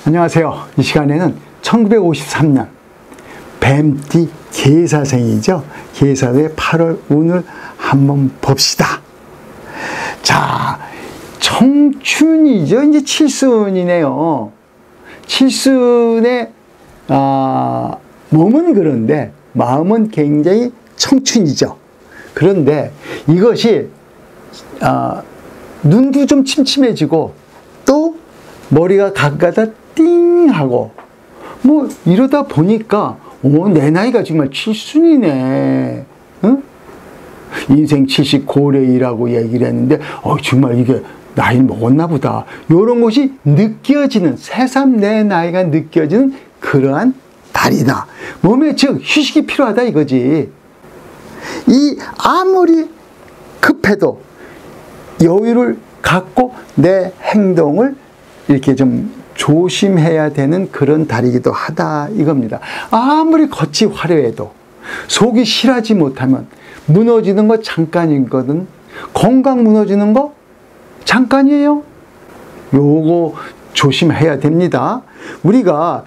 안녕하세요. 이 시간에는 1953년 뱀띠 계사생이죠. 계사의 8월 운을 한번 봅시다. 자, 청춘이죠. 이제 칠순이네요. 칠순의 몸은 그런데 마음은 굉장히 청춘이죠. 그런데 이것이 눈도 좀 침침해지고 또 머리가 가까다 띵 하고 뭐 이러다 보니까 내 나이가 정말 칠순이네. 응? 인생 70 고래이라고 얘기를 했는데 정말 이게 나이 먹었나 보다. 이런 것이 느껴지는, 새삼 내 나이가 느껴지는 그러한 달이다. 몸에 즉 휴식이 필요하다 이거지. 이 아무리 급해도 여유를 갖고 내 행동을 이렇게 좀 조심해야 되는 그런 달이기도 하다 이겁니다. 아무리 겉이 화려해도 속이 실하지 못하면 무너지는 거 잠깐이거든. 건강 무너지는 거 잠깐이에요. 요거 조심해야 됩니다. 우리가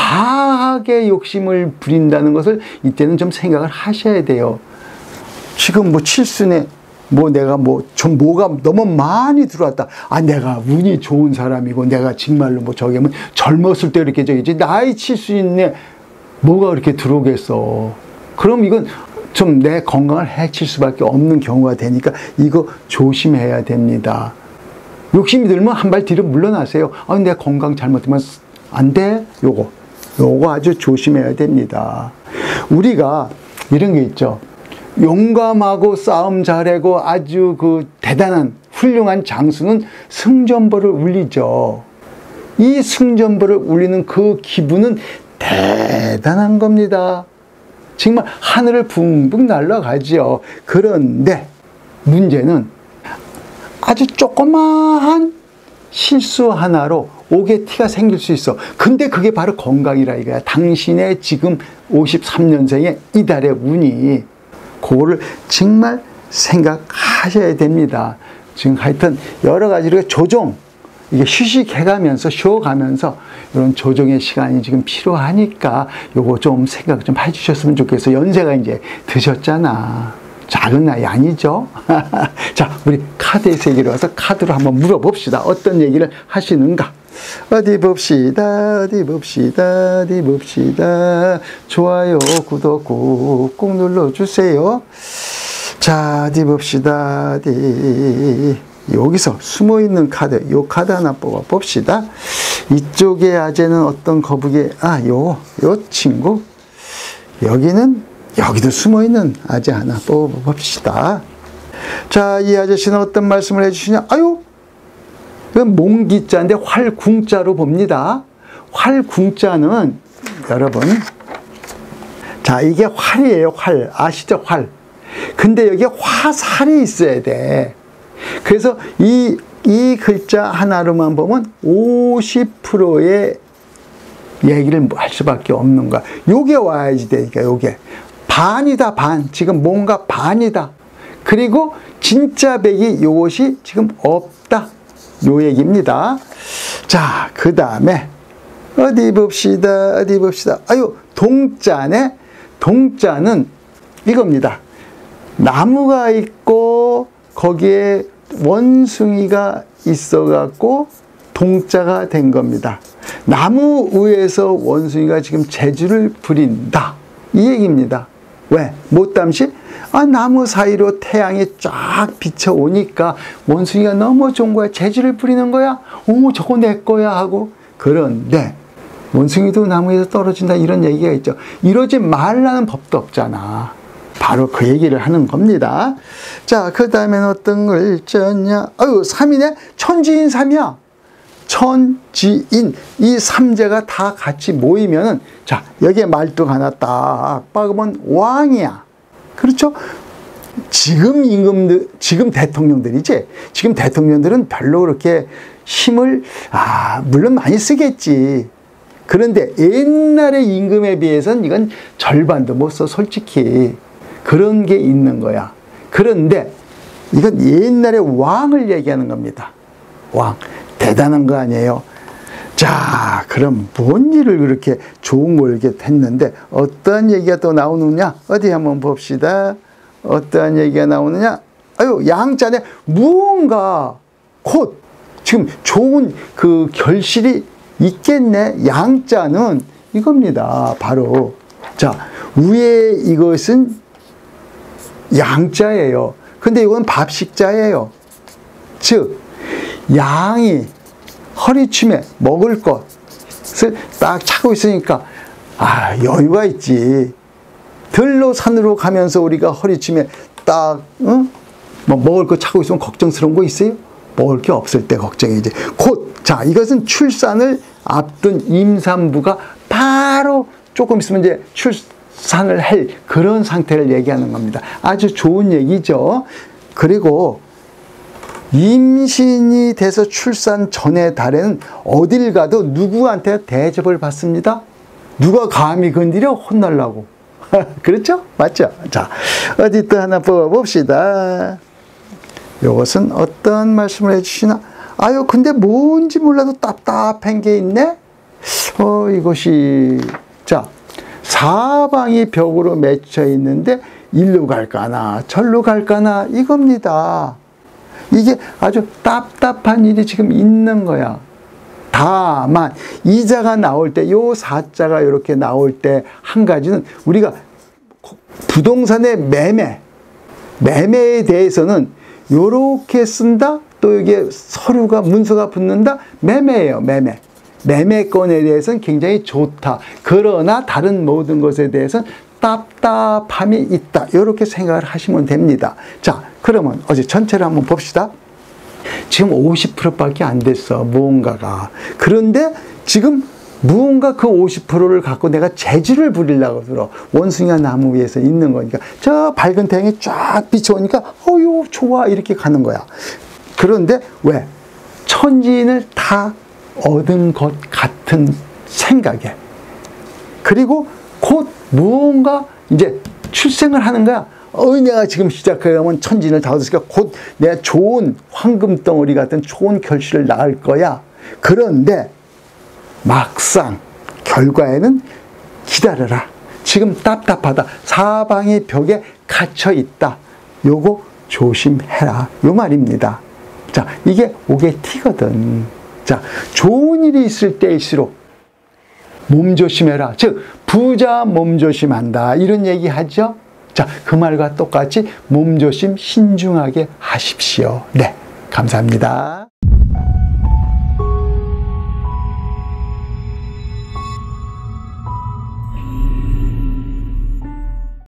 과하게 욕심을 부린다는 것을 이때는 좀 생각을 하셔야 돼요. 지금 뭐 칠순에 내가 좀 뭐가 너무 많이 들어왔다. 내가 운이 좋은 사람이고 내가 정말로 저게 젊었을 때 이렇게 저기지. 나이 칠순에 뭐가 그렇게 들어오겠어. 그럼 이건 좀 내 건강을 해칠 수밖에 없는 경우가 되니까 이거 조심해야 됩니다. 욕심이 들면 한 발 뒤로 물러나세요. 내 건강 잘못되면 안 돼. 요거 아주 조심해야 됩니다. 우리가 이런 게 있죠. 용감하고 싸움 잘하고 아주 대단한 훌륭한 장수는 승전보를 울리죠. 이 승전보를 울리는 그 기분은 대단한 겁니다. 정말 하늘을 붕붕 날아가죠. 그런데 문제는 아주 조그마한 실수 하나로 오개티가 생길 수 있어. 근데 그게 바로 건강이라 이거야. 당신의 지금 53년생의 이달의 운이 그거를 정말 생각하셔야 됩니다. 지금 하여튼 여러 가지로 조정, 이게 휴식해가면서 쉬어가면서 이런 조정의 시간이 지금 필요하니까 요거 좀 생각 좀 해주셨으면 좋겠어요. 연세가 이제 드셨잖아. 작은 나이 아니죠? 자, 우리 카드의 세계로 와서 카드로 한번 물어봅시다. 어떤 얘기를 하시는가? 어디 봅시다. 좋아요, 구독 꾹꾹 눌러주세요. 자, 어디 봅시다. 여기서 숨어있는 카드, 요 카드 하나 뽑아봅시다. 이쪽의 아재는 어떤 거북이, 요 친구. 여기도 숨어있는 아재 하나 뽑아봅시다. 자, 이 아저씨는 어떤 말씀을 해주시냐? 이건 몽기자인데 활궁자로 봅니다. 활궁자는 여러분, 자, 이게 활이에요. 활 아시죠? 활. 근데 여기에 화살이 있어야 돼. 그래서 이 글자 하나로만 보면 50%의 얘기를 할 수밖에 없는 거야. 요게 와야지 되니까 요게 반이다. 반. 지금 뭔가 반이다. 그리고 진짜 백이 요것이 지금 없다. 요 얘기입니다. 자, 그 다음에 어디 봅시다. 동자네. 동자는 이겁니다. 나무가 있고 거기에 원숭이가 있어갖고 동자가 된 겁니다. 나무 위에서 원숭이가 지금 재주를 부린다. 이 얘기입니다. 왜? 못담시? 나무 사이로 태양이 쫙 비쳐오니까 원숭이가 너무 좋은 거야. 재주를 부리는 거야. 저거 내 거야 하고. 그런데 원숭이도 나무에서 떨어진다 이런 얘기가 있죠. 이러지 말라는 법도 없잖아. 바로 그 얘기를 하는 겁니다. 자, 그 다음엔 어떤 글자냐? 3이네? 천지인 3이야. 천지인. 이 3제가 다 같이 모이면은, 자, 여기에 말뚝 하나 딱 박으면 왕이야. 그렇죠? 지금 대통령들이지? 지금 대통령들은 별로 그렇게 힘을, 물론 많이 쓰겠지. 그런데 옛날의 임금에 비해서는 이건 절반도 못 써, 솔직히. 그런 게 있는 거야. 그런데 이건 옛날의 왕을 얘기하는 겁니다. 왕. 대단한 거 아니에요. 자, 그럼 뭔 일을 그렇게 좋은 걸 이렇게 했는데 어떠한 얘기가 또 나오느냐? 어디 한번 봅시다. 어떠한 얘기가 나오느냐? 아유, 양자네. 무언가 곧 지금 좋은 그 결실이 있겠네. 양자는 이겁니다. 바로. 자, 위에 이것은 양자예요. 근데 이건 밥식자예요. 즉, 양이 허리춤에 먹을 것을 딱 차고 있으니까, 아, 여유가 있지. 들로 산으로 가면서 우리가 허리춤에 딱, 뭐 먹을 거 차고 있으면 걱정스러운 거 있어요? 먹을 게 없을 때 걱정이지. 곧, 자, 이것은 출산을 앞둔 임산부가 바로 조금 있으면 이제 출산을 할 그런 상태를 얘기하는 겁니다. 아주 좋은 얘기죠. 그리고 임신이 돼서 출산 전의 달에는 어딜 가도 누구한테 대접을 받습니다. 누가 감히 건드려 혼날라고. 그렇죠? 맞죠? 자, 어디 또 하나 뽑아봅시다. 이것은 어떤 말씀을 해주시나? 아유, 근데 뭔지 몰라도 답답한 게 있네? 이것이, 자, 사방이 벽으로 맺혀 있는데, 일로 갈까나, 절로 갈까나, 이겁니다. 이게 아주 답답한 일이 지금 있는 거야. 다만, 이자가 나올 때, 요 사자가 이렇게 나올 때, 한 가지는 우리가 부동산의 매매에 대해서는 요렇게 쓴다? 또 여기에 서류가, 문서가 붙는다? 매매예요, 매매. 매매권에 대해서는 굉장히 좋다. 그러나 다른 모든 것에 대해서는 답답함이 있다. 이렇게 생각을 하시면 됩니다. 자, 그러면 어제 전체를 한번 봅시다. 지금 50%밖에 안 됐어, 무언가가. 그런데 지금 무언가 그 50%를 갖고 내가 재주를 부리려고 들어. 원숭이가 나무 위에서 있는 거니까. 저 밝은 태양이 쫙 비춰오니까, 어유, 좋아. 이렇게 가는 거야. 그런데 왜? 천지인을 다 얻은 것 같은 생각에. 그리고 곧 무언가 이제 출생을 하는 거야. 내가 지금 시작하면 천지인을 다 얻었으니까 곧 내가 좋은 황금덩어리 같은 좋은 결실을 낳을 거야. 그런데 막상 결과에는 기다려라. 지금 답답하다. 사방의 벽에 갇혀 있다. 요거 조심해라. 요 말입니다. 자, 이게 옥의 티거든. 자, 좋은 일이 있을 때일수록 몸조심해라. 즉, 부자 몸조심한다. 이런 얘기 하죠? 자, 그 말과 똑같이 몸조심 신중하게 하십시오. 네, 감사합니다.